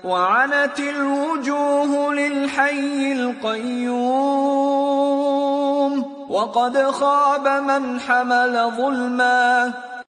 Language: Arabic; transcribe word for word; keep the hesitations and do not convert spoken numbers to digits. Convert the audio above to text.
وعنت الوجوه للحي القيوم وقد خاب من حمل ظلما